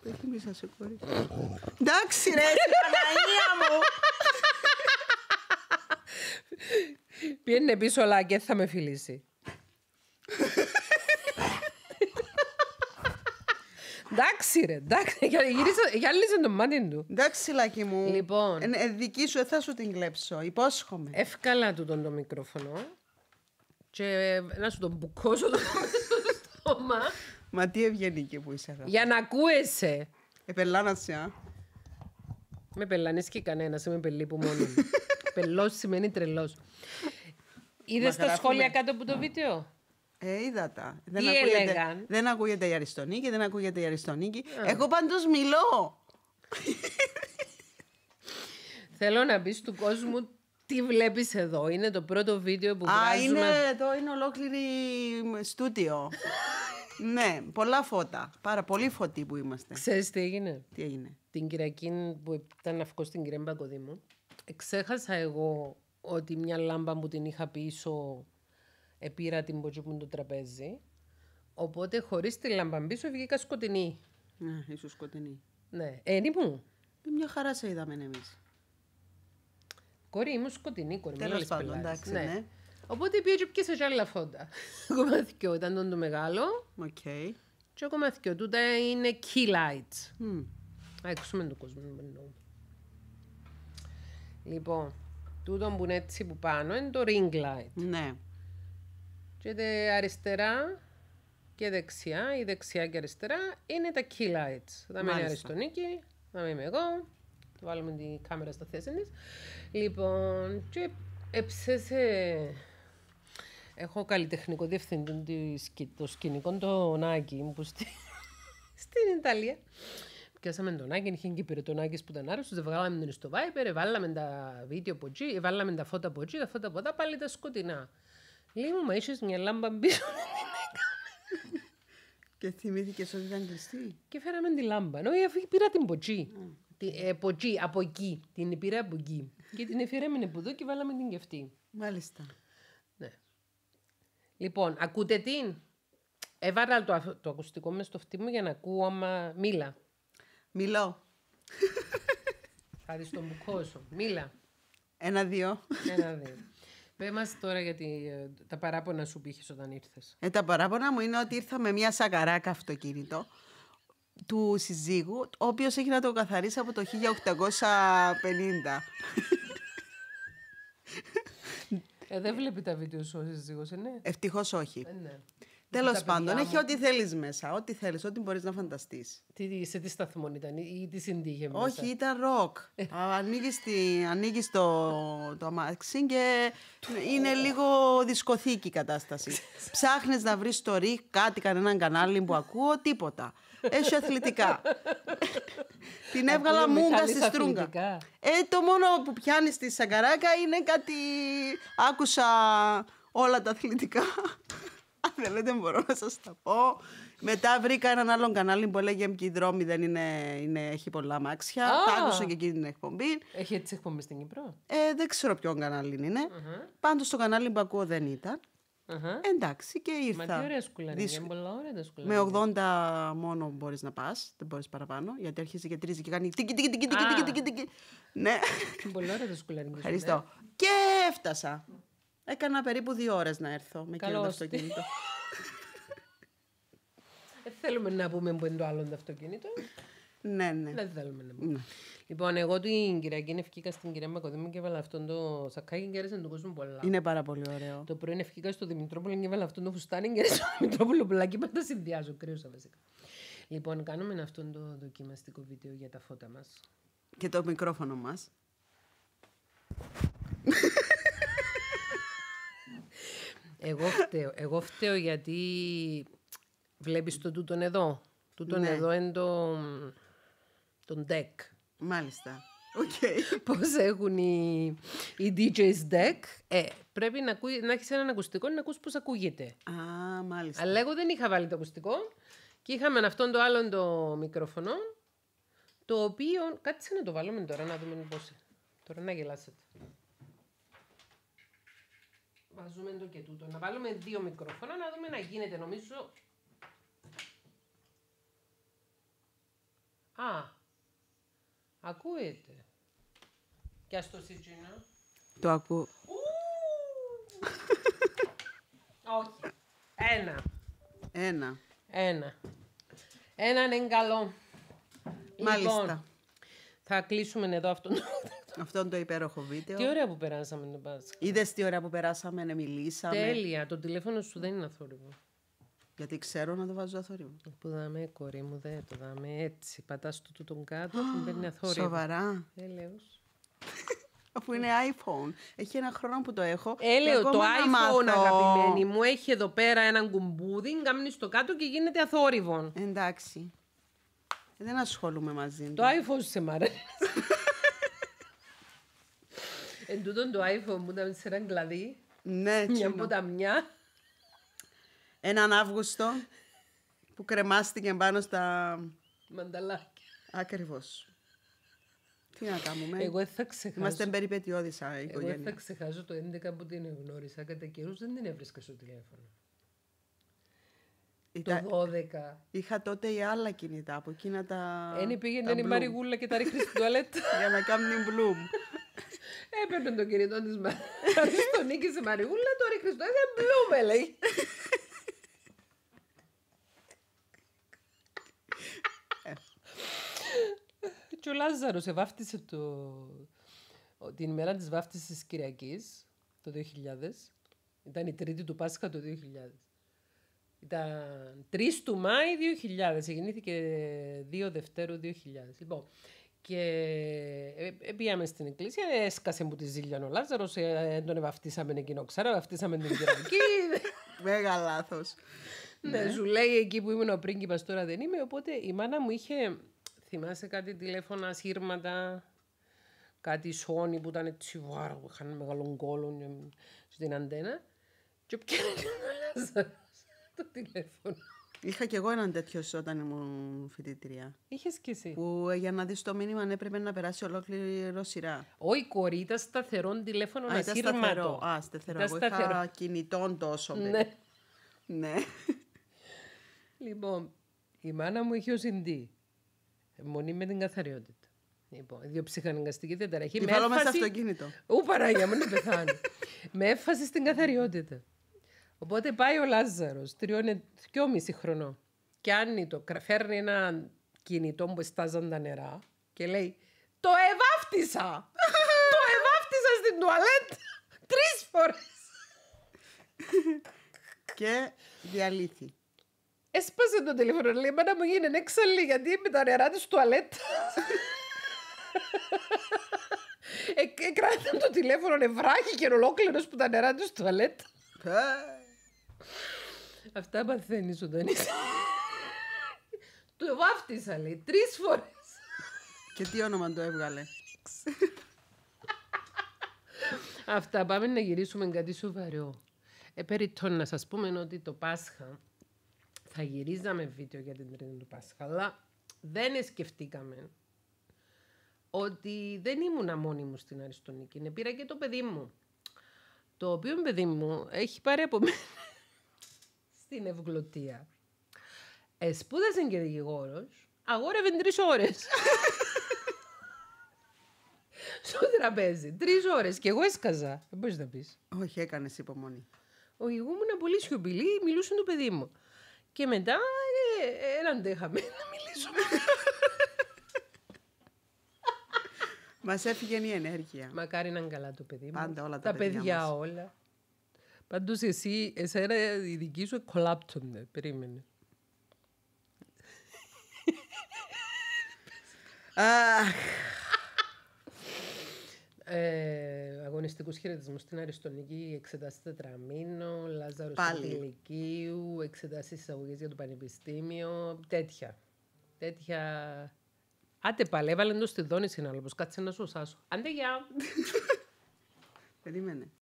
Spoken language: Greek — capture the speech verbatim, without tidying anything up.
Έχει μισά σε κόρη. Εντάξει ρε, εσύ Παναγία μου. Πιένε πίσω αλλά και θα με φιλήσει. Εντάξει ρε, εντάξει, γυάλισε το μάτι του. Εντάξει λάκι μου. Λοιπόν. Ε, δική σου, θα σου την κλέψω, υπόσχομαι. Εύκαλα του τον το μικρόφωνο και να σου τον μπουκώσω το στόμα. Μα τι ευγενική που είσαι αγάπη. Για να ακούεσαι. Επελάνασε, α. Με πελάνεις και κανένας, είμαι πελή που μόνο μου. Πελός σημαίνει τρελός. Είδες τα σχόλια κάτω από το βίντεο? Ε, είδα τα. Τι δεν ακούγεται, έλεγαν? Δεν ακούγεται η Αριστονίκη, δεν ακούγεται η Αριστονίκη. Yeah. Εγώ πάντως μιλώ. Θέλω να πεις του κόσμου τι βλέπεις εδώ. Είναι το πρώτο βίντεο που Α, βγάζουμε. είναι, εδώ είναι ολόκληρη στούτιο. Ναι, πολλά φώτα. Πάρα πολύ φωτοί που είμαστε. Ξέρεις τι έγινε? Τι έγινε? Την Κυριακή που ήταν να βγω στην Κυρέμπα Κωδήμου, εξέχασα εγώ ότι μια λάμπα που την είχα πίσω επήρα την ποτσί το τραπέζι. Οπότε χωρίς τη λάμπα πίσω βγήκα σκοτεινή. Ναι, ήσουν σκοτεινή. Ναι, ένι μου. Μια χαρά σε είδαμε εμείς. Κόρη, ήμουν σκοτεινή, κόρη. Τέλος πάντων, εντάξει, ναι. ναι. Οπότε πήγε και πιέσε και άλλα φόντα. Κομμαθιό ήταν τον το μεγάλο. Οκ. Okay. Και κομμαθιό τούτα είναι key lights. Mm. Α, ακούσουμε τον κόσμο, δεν εννοώ. Λοιπόν, τούτο που είναι έτσι που πάνω είναι το ring light. Ναι. Και τα αριστερά και δεξιά, ή δεξιά και αριστερά, είναι τα key lights. Θα μένει η Αριστονίκη, θα είμαι εγώ. Θα βάλουμε την κάμερα στα θέση της. Λοιπόν, και έψεσε... Έχω καλλιτεχνικό διευθυντή το σκηνικό, το Νάκη, που στη... στην Ιταλία. Πιάσαμε τον Νάκη, είχε και πήρε τον Νάκη που ήταν άρρωστος, βγάλαμε τον στο Viper, βάλαμε τα βίντεο από εκεί, βάλαμε τα φώτα από εκεί, τα φώτα από εδώ, πάλι τα σκοτεινά. Λέει μου, μα είχες μια λάμπα πίσω. Και θυμήθηκες ότι ήταν κλειστή. Και φέραμε τη λάμπα. Όχι, πήρα την ποτσί. Ποτσί, από εκεί. Την πήρα από εκεί. Και την εφήραμε από εδώ και βάλαμε την και αυτή. Μάλιστα. Ναι. Λοιπόν, ακούτε την. Έβαλα το, το ακουστικό μες στο αυτί μου για να ακούω άμα μίλα. Μιλώ. Θα δεις τον μπουκώσω. Μίλα. Ένα-δύο. Ένα-δύο. Πες μας τώρα για τα παράπονα σου που είχες όταν ήρθες. Ε, τα παράπονα μου είναι ότι ήρθα με μια σακαράκα αυτοκίνητο του συζύγου, ο οποίος έχει να το καθαρίσει από το χίλια οκτακόσια πενήντα. Ε, δεν βλέπει τα βίντεο σου ο σύζυγος, ναι. Ευτυχώς όχι. Ε, ναι. Τέλος πάντων, έχει ό,τι θέλεις μέσα. Ό,τι θέλεις, ό,τι μπορείς να φανταστείς. Τι, σε τι σταθμό ήταν ή τι συντύχε μέσα? Όχι, ήταν ροκ. ανοίγεις, τη, ανοίγεις το, το αμάξι και είναι λίγο δισκοθήκη η κατάσταση. Ψάχνεις να βρεις το ριχ, κάτι, κανέναν κανάλι που ακούω, τίποτα. Έχει αθλητικά. Την έβγαλα μούγκα στη στρούγκα. Ε, το μόνο που πιάνει στη σακαράκα είναι κάτι... Άκουσα όλα τα αθλητικά. Αν θέλετε μπορώ να σας τα πω. Μετά βρήκα έναν άλλον κανάλι που έλεγε «Μ' και οι δρόμοι δεν είναι, είναι, έχει πολλά αμάξια». Ah. Τα άκουσα και εκείνη την εκπομπή. Έχει έτσι εκπομπή στην Κύπρο? Ε, δεν ξέρω ποιον κανάλι είναι. Uh-huh. Πάντως το κανάλι που ακούω δεν ήταν. Uh-huh. Εντάξει, και ήρθα. Μα τι ωραία σκουλαρίνια, Δυσ... πολλά ωραία τα σκουλαρίνια. Με ογδόντα μόνο μπορείς να πας, δεν μπορείς παραπάνω, γιατί αρχίζει και τρίζει και κάνει τίκι τίκι τίκι τίκι τίκι τίκι. Ναι. Πολλά ωραία τα σκουλαρίνια. Ευχαριστώ. Και έφτασα. Έκανα περίπου δύο ώρες να έρθω με εκείνο το αυτοκίνητο. Δεν θέλουμε να πούμε που είναι το άλλο το αυτοκίνητο. Ναι, ναι. Δεν θέλουμε να πούμε. Ναι. Λοιπόν, εγώ την Κυριακή ευκήκα στην κυρία Μακοδήμου και έβαλα αυτόν το σακάκι και άρεσε τον κόσμο πολλά. Είναι πάρα πολύ ωραίο. Το πρωί ευκήκα στο Δημητρόπουλο και έβαλα αυτόν το φουστάνι και άρεσε τον Δημητρόπουλο πολλά και πάντα συνδυάζω, κρύωσα βασικά. Λοιπόν, κάνουμε αυτόν το δοκιμαστικό βίντεο για τα φώτα μας. Και το μικρόφωνο μας. εγώ, φταίω, εγώ φταίω γιατί βλέπεις το τούτον εδώ. Τούτον ναι. Εδώ είναι το, το deck. Μάλιστα. Okay. Πώς έχουν οι, οι ντι τζέις deck. Ε, πρέπει να, ακού, να έχεις έναν ακουστικό να ακούς πώς ακούγεται. Α, μάλιστα. Αλλά εγώ δεν είχα βάλει το ακουστικό και είχαμε αυτόν το άλλον το μικρόφωνο, το οποίο, κάτσε να το βάλουμε τώρα να δούμε πώς. Τώρα να γελάσετε. Βάζουμε το και τούτο. Να βάλουμε δύο μικρόφωνα να δούμε να γίνεται. Νομίζω... Α, ακούεται. Και ας το σιτζινό. Το ακούω. Όχι. Ένα. Ένα. Ένα. Έναν είναι καλό. Μάλιστα. Λοιπόν, θα κλείσουμε εδώ αυτόν. Αυτό το υπέροχο βίντεο. Τι ωραία που περάσαμε το Πάσχα. Είδες τι ωραία που περάσαμε, να μιλήσαμε. Τέλεια. Το τηλέφωνο σου δεν είναι αθόρυβο. Γιατί ξέρω να το βάζω αθόρυβο. Που δάμε, κορί μου, δεν το δάμε έτσι. Πατάς το τούτον κάτω και μπαίνει αθόρυβο. Σοβαρά. Έλεος. Αφού είναι iPhone. Έχει ένα χρόνο που το έχω. Έλεο, και το ακόμα να iPhone, μάθω. αγαπημένη μου, έχει εδώ πέρα έναν κουμπούδι, κάμνεις το κάτω και γίνεται αθόρυβο. Εντάξει. Δεν ασχολούμαι μαζί του. Το iPhone σε μ' αρέσει. Εν τούτον το iPhone μου ήταν σε έναν κλαδί, Ναι, μια τσινό. ποταμιά. Έναν Αύγουστο που κρεμάστηκε πάνω στα... Μανταλάκια. Ακριβώς. Τι να κάνουμε. Εγώ δεν θα ξεχάσω. Είμαστε περιπετειώδης σαν Εγώ δεν θα οικογένεια. ξεχάσω το έντεκα που την γνώρισα. Κατά καιρούς δεν την έβρισκα στο τηλέφωνο. Ήταν- Το δώδεκα. Είχα τότε οι άλλα κινητά από εκείνα τα... Ένι τα πήγαινε η Bloom, Μαριγούλα και τα ρίχνει στην τουαλέτα. για να κάνουν bloom. Έπαιρνε το κινητό της Μαριγούλα. Τον νίκησε η Μαριγούλα, το ρίχνει στο έδα, μπλούμε λέει. Και ο Λάζαρος εβάφτισε το... την ημέρα της βάφτισης της Κυριακής, το δύο χιλιάδες. Ήταν η τρίτη του Πάσχα το δύο χιλιάδες. Ήταν τρεις του Μάη δύο χιλιάδες. Γεννήθηκε δύο Δευτέρου δύο χιλιάδες. Λοιπόν, και ε, πήγαμε στην εκκλησία, έσκασε μου τη ζήλια ο Λάζαρος, ε, τον βαφτίσαμε εκείνο ξάρα, βαφτίσαμε την Κυριακή. Μέγα λάθος. Ναι, σου λέει εκεί που ήμουν ο πρίγκιπας, τώρα δεν είμαι. Οπότε η μάνα μου είχε, θυμάσαι κάτι τηλέφωνα, σύρματα, κάτι Sony που ήταν έτσι βάρα, που είχαν μεγάλο κόλλο στην αντένα. Και πιάνε ο Λάζαρος το τηλέφωνο. Είχα κι εγώ έναν τέτοιο όταν ήμουν φοιτήτρια. Είχες κι εσύ. Που ε, για να δεις το μήνυμα έπρεπε να περάσει ολόκληρη σειρά. Όχι, κορί, ήταν σταθερό τηλέφωνο, Α, ήταν σταθερό. ασύρματο. Α, σταθερό. Ήταν Εγώ είχα σταθερό. κινητών τόσο. Ναι. παιδί. Ναι. Λοιπόν, η μάνα μου είχε ως συντή. Μονή με την καθαριότητα. Λοιπόν, ιδιοψυχαναγκαστική διαταραχή. Τη με βάλω μέσα στο έφαση- αυτοκίνητο. Ού, Παναγία μου, να πεθάνει. Με έφαση στην καθαριότητα. Οπότε πάει ο Λάζαρος, τριών, δυόμιση χρονών, και άνοιγει το, κρα- φέρνει ένα κινητό που εστάζαν τα νερά και λέει «Το εβάφτισα! Το εβάφτισα στην τουαλέτα τρεις φορές!» Και διαλύθη. Έσπασε το τηλέφωνο, λέει «Μάνα μου γίνει έξαλλη γιατί με τα νερά της τουαλέτα». ε, ε, κράταν το τηλέφωνο, ευράχη και ολόκληρος που τα νερά της τουαλέτα. Αυτά παθαίνεις όταν είσαι. Το βάφτισα, λέει, τρεις φορές. Και τι όνομα το έβγαλε. Αυτά, πάμε να γυρίσουμε κάτι σοβαρό. Ε, περιττών να σας πούμε ότι το Πάσχα θα γυρίζαμε βίντεο για την τρίτη του Πάσχα, αλλά δεν σκεφτήκαμε ότι δεν ήμουνα μόνη μου στην Αριστονίκη. Ναι, πήρα και το παιδί μου, το οποίο παιδί μου έχει πάρει από μένα στην Ευγλωτία. Ε, σπούδασε και δικηγόρος, αγόρευε τρεις ώρες. Στο τραπέζι, τρεις ώρες και εγώ έσκαζα. Δεν μπορείς να πεις. Όχι, έκανες υπομονή. Ο εγώ ήμουν πολύ σιωπηλή, μιλούσε το παιδί μου. Και μετά ε, ε, αντέχαμε να μιλήσουμε. Μας έφυγε η ενέργεια. Μακάρι να είναι καλά το παιδί μου. Πάντα όλα τα τα παιδιά παιδιά μας. όλα. Πάντως εσύ, εσένα η δική σου κολάπτονται. Περίμενε. Αχ, Ε, αγωνιστικούς χαιρετισμούς στην Αριστονίκη, εξετάσεις τετραμήνο, Λάζαρος Πάλι. του Ηλικίου, εξετάσεις εισαγωγές για το πανεπιστήμιο, τέτοια. Τέτοια. Άντε πάλι, έβαλε το στη δόνηση να λέω, πως κάτσε να σου σάσω. Άντε γεια. περίμενε.